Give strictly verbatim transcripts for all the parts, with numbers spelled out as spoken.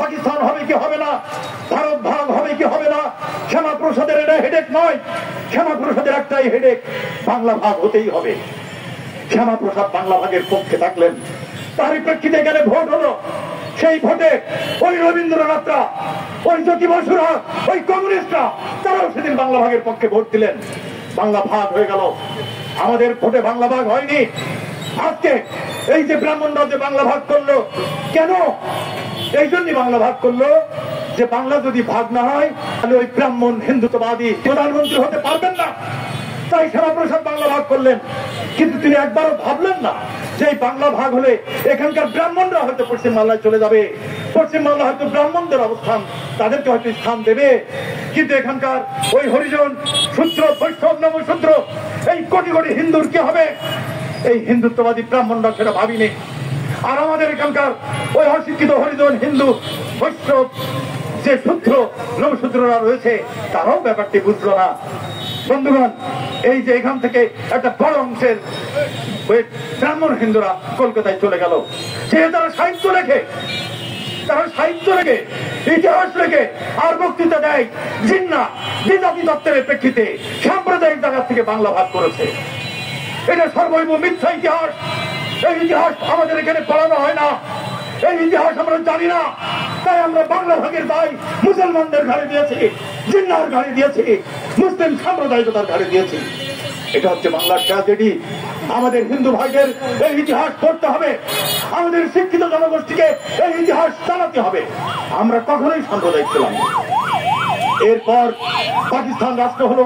পাকিস্তান হবে কি হবে না, ভারত ভাগ হবে কি হবে না, শ্যামাপ্রসাদের এটা হেডেক নয়। শ্যামাপ্রসাদের একটাই হেডেক, বাংলা ভাগ হতেই হবে। শ্যামাপ্রসাদ বাংলা ভাগের পক্ষে থাকলেন, তারই প্রেক্ষিতে এখানে ভোট হলো। সেই ভোটে ওই রবীন্দ্রনাথরা, ওই জ্যোতি বসুরা, ওই কমিউনিস্টরা তারাও সেদিন বাংলা ভাগের পক্ষে ভোট দিলেন। বাংলা ভাগ হয়ে গেল। আমাদের ভোটে বাংলা ভাগ হয়নি। আজকে এই যে ব্রাহ্মণরা যে বাংলা ভাগ করলো, কেন? এই জন্যই বাংলা ভাগ করলো যে বাংলা যদি ভাগ না হয় তাহলে ওই ব্রাহ্মণ হিন্দুত্ববাদী প্রধানমন্ত্রী হতে পারবেন না। তাই শ্যামাপ্রসাদ বাংলা ভাগ করলেন। কিন্তু তিনি একবারও ভাবলেন না যে এই বাংলা ভাগ হলে এখানকার ব্রাহ্মণরা হয়তো পশ্চিম বাংলায় চলে যাবে, পশ্চিম বাংলা হয়তো ব্রাহ্মণদের অবস্থান, তাদেরকে হয়তো স্থান দেবে। কিন্তু এখানকার ওই হরিজন, শূদ্র, বৈষ্ণব, নবশূদ্র, এই কোটি কোটি হিন্দুর কি হবে? এই হিন্দুত্ববাদী ব্রাহ্মণরা সেটা ভাবিনি। আর আমাদের এখানকার ওই অশিক্ষিত হরিজন, হিন্দু, বৈষ্ণব, যে শূদ্র, নবশূদ্ররা রয়েছে, তারাও ব্যাপারটি বুঝলো না। বন্ধুগণ, এই যে এখান থেকে একটা বড় অংশের ওই ব্রাহ্মণ হিন্দুরা কলকাতায় চলে গেল, সে তারা সাহিত্য লেখে, তারা সাহিত্য লেখে, ইতিহাস লেখে, আর বক্তৃতা দেয় জিন্না বিজাতি তত্ত্বের প্রেক্ষিতে সাম্প্রদায়িক জায়গা থেকে বাংলা ভাগ করেছে। এটা সর্বৈব মিথ্যা ইতিহাস। এই ইতিহাস আমাদের এখানে পড়ানো হয় না, এই ইতিহাস আমরা জানি না। তাই আমরা বাংলা ভাগের দায় মুসলমানদের ঘাড়ে দিয়েছি, জিন্নার ঘাড়ে দিয়েছি, মুসলিম সাম্প্রদায়িকতার ঘাড়ে দিয়েছি। এটা হচ্ছে বাংলার ট্র্যাজেডি। আমাদের হিন্দু ভাইদের এই ইতিহাস পড়তে হবে, আমাদের শিক্ষিত জনগোষ্ঠীকে এই ইতিহাস জানাতে হবে। আমরা কখনোই সাম্প্রদায়িক ছিলাম না। এরপর পাকিস্তান রাষ্ট্র হলো,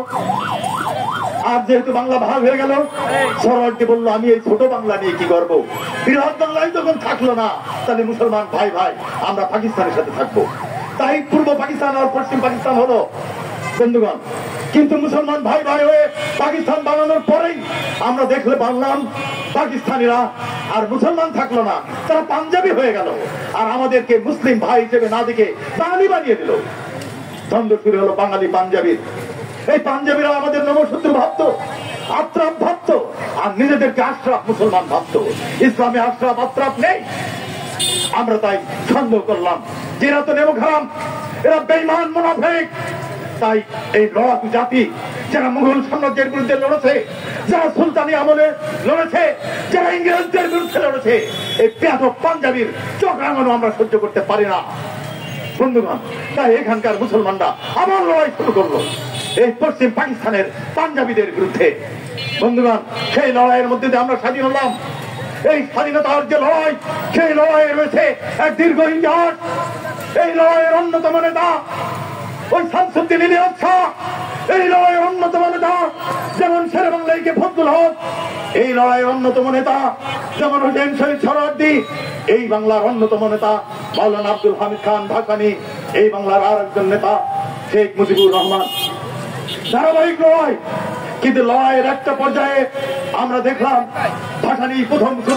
আর যেহেতু বাংলা ভাগ হয়ে গেল, সরওয়ার্দী বললো আমি এই ছোট বাংলা নিয়ে কি করবো? বৃহৎ বাংলায় যখন থাকলো না, তাহলে মুসলমান ভাই ভাই আমরা পাকিস্তানের সাথে থাকবো। তাই পূর্ব পাকিস্তান আর পশ্চিম পাকিস্তান হলো। বন্ধুগণ, কিন্তু মুসলমান ভাই ভাই হয়ে পাকিস্তান বানানোর পরেই আমরা দেখলে পারলাম পাকিস্তানিরা আর মুসলমান থাকলো না, তারা পাঞ্জাবি হয়ে গেল। আর আমাদেরকে মুসলিম ভাই হিসেবে না দেখে বাঙালি বানিয়ে দিল। দ্বন্দ্ব শুরু হলো বাঙালি পাঞ্জাবির। এই পাঞ্জাবিরা আমাদের নবশূদ্র ভাবতো, আত্রাপ ভাবতো, আর নিজেদেরকে আশরাফ মুসলমান ভাবতো। ইসলামে আশরাফ আত্রাপ নেই। আমরা তাই সন্দেহ করলাম যে এরা তো নেমো খারাম, এরা বেঈমান, মুনাফিক। তাই এই লড়াকু জাতি যারা মুঘল সাম্রাজ্যের বিরুদ্ধে লড়েছে, যারা সুলতানি আমলে লড়েছে, যারা ইংরেজদের বিরুদ্ধে লড়েছে, এই পেয়াদব পাঞ্জাবির চোখ রাঙানো আমরা সহ্য করতে পারি না। বন্ধুগণ, তাই এখানকার মুসলমানরা আবার লড়াই শুরু করলো এই পশ্চিম পাকিস্তানের পাঞ্জাবিদের বিরুদ্ধে। বন্ধুগণ, সেই লড়াইয়ের মধ্যে দিয়ে আমরা স্বাধীন হলাম। এই স্বাধীনতার যে লড়াই, সেই লড়াই রয়েছে এক দীর্ঘ ইতিহাস। এই লড়াইয়ের অন্যতম নেতা ওই শামসুদ্দিন ইলিয়াস শাহ, এই লড়াইয়ের অন্যতম নেতা যেমন শেরে বাংলাকে ফজলুল হক, এই লড়াইয়ের অন্যতম নেতা যেমন হোসেন শহীদ সোহরাওয়ার্দী, এই বাংলার অন্যতম নেতা মাওলানা আব্দুল হামিদ খান ঢাকানি, এই বাংলার আর একজন নেতা শেখ মুজিবুর রহমান। ধারাবাহিক লড়াই, কিন্তু লড়াইয়ের একটা পর্যায়ে আমরা দেখলাম ভাসানী প্রথম